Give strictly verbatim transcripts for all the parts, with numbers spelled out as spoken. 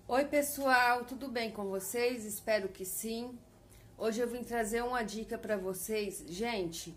Oi pessoal, tudo bem com vocês? Espero que sim. Hoje eu vim trazer uma dica para vocês. Gente,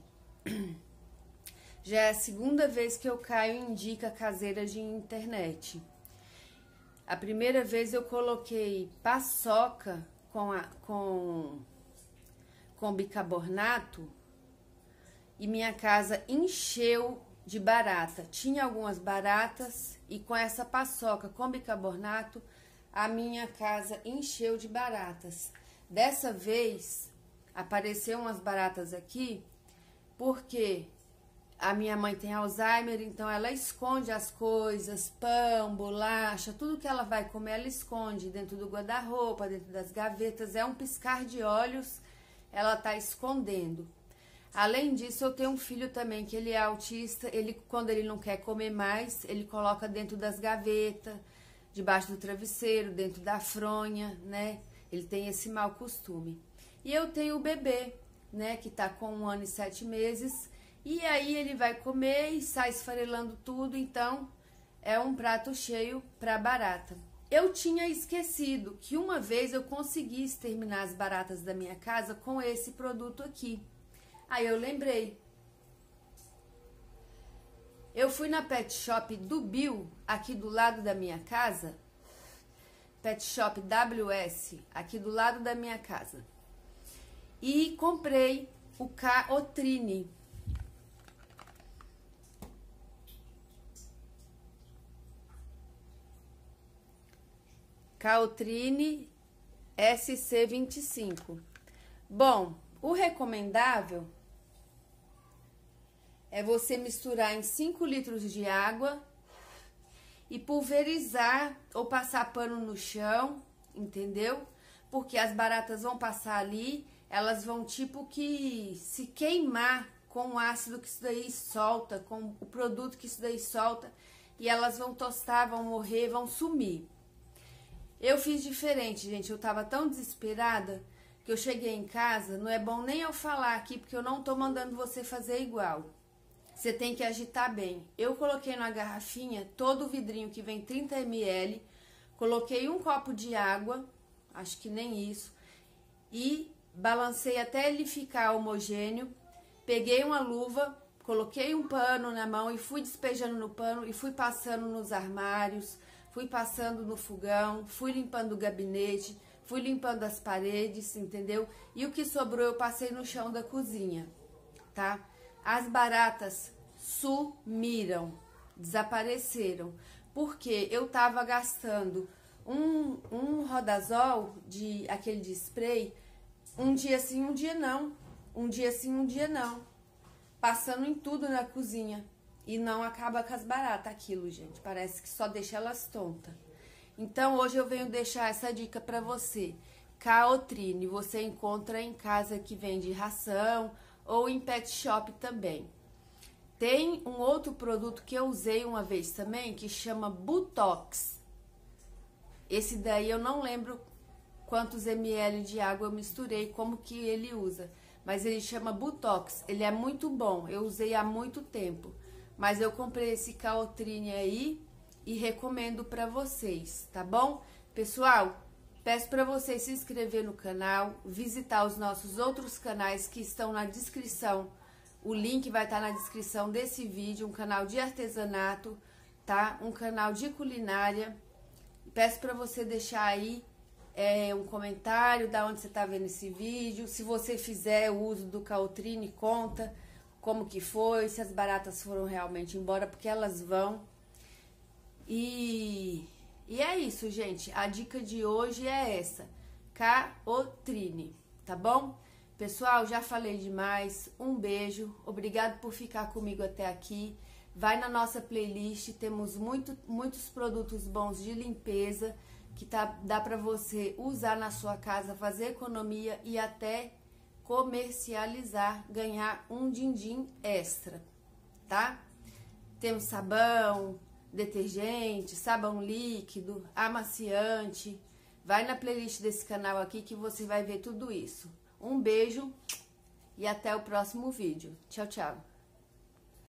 já é a segunda vez que eu caio em dica caseira de internet. A primeira vez eu coloquei paçoca com, a, com, com bicarbonato e minha casa encheu de barata. Tinha algumas baratas e com essa paçoca com bicarbonato a minha casa encheu de baratas. Dessa vez apareceu umas baratas aqui porque a minha mãe tem Alzheimer, então ela esconde as coisas, pão, bolacha, tudo que ela vai comer ela esconde dentro do guarda-roupa, dentro das gavetas. É um piscar de olhos, ela tá escondendo. Além disso, eu tenho um filho também que ele é autista. Ele, quando ele não quer comer mais, ele coloca dentro das gavetas, debaixo do travesseiro, dentro da fronha, né? Ele tem esse mau costume. E eu tenho o bebê, né, que tá com um ano e sete meses, e aí ele vai comer e sai esfarelando tudo, então é um prato cheio para barata. Eu tinha esquecido que uma vez eu consegui exterminar as baratas da minha casa com esse produto aqui. Aí eu lembrei. Eu fui na Pet Shop do Bill, aqui do lado da minha casa. Pet Shop W S, aqui do lado da minha casa. E comprei o Caotrine. Caotrine S C vinte e cinco. Bom, o recomendável é você misturar em cinco litros de água e pulverizar ou passar pano no chão, entendeu? Porque as baratas vão passar ali, elas vão tipo que se queimar com o ácido que isso daí solta, com o produto que isso daí solta, e elas vão tostar, vão morrer, vão sumir. Eu fiz diferente, gente, eu tava tão desesperada que eu cheguei em casa, não é bom nem eu falar aqui, porque eu não tô mandando você fazer igual. Você tem que agitar bem. Eu coloquei na garrafinha todo o vidrinho que vem trinta mililitros, coloquei um copo de água, acho que nem isso, e balancei até ele ficar homogêneo. Peguei uma luva, coloquei um pano na mão e fui despejando no pano e fui passando nos armários, fui passando no fogão, fui limpando o gabinete, fui limpando as paredes, entendeu? E o que sobrou eu passei no chão da cozinha, tá? As baratas sumiram, desapareceram, porque eu tava gastando um, um rodazol, de, aquele de spray, um dia sim, um dia não, um dia sim, um dia não, passando em tudo na cozinha, e não acaba com as baratas aquilo, gente, parece que só deixa elas tontas. Então hoje eu venho deixar essa dica pra você. Caotrine, você encontra em casa que vende ração, ou em pet shop também. Tem um outro produto que eu usei uma vez também, que chama Butox. Esse daí eu não lembro quantos ml de água eu misturei, como que ele usa. Mas ele chama Butox, ele é muito bom, eu usei há muito tempo. Mas eu comprei esse Caotrine aí e recomendo pra vocês, tá bom? Pessoal, peço para vocês se inscrever no canal, visitar os nossos outros canais que estão na descrição. O link vai estar na descrição desse vídeo, um canal de artesanato, tá? Um canal de culinária. Peço para você deixar aí é, um comentário da onde você está vendo esse vídeo. Se você fizer o uso do Caotrine, conta como que foi, se as baratas foram realmente embora, porque elas vão. E... E é isso, gente. A dica de hoje é essa. Caotrine, tá bom? Pessoal, já falei demais. Um beijo. Obrigado por ficar comigo até aqui. Vai na nossa playlist. Temos muito, muitos produtos bons de limpeza que tá, dá pra você usar na sua casa, fazer economia e até comercializar, ganhar um din-din extra, tá? Temos sabão, detergente, sabão líquido, amaciante. Vai na playlist desse canal aqui que você vai ver tudo isso. Um beijo e até o próximo vídeo. Tchau, tchau.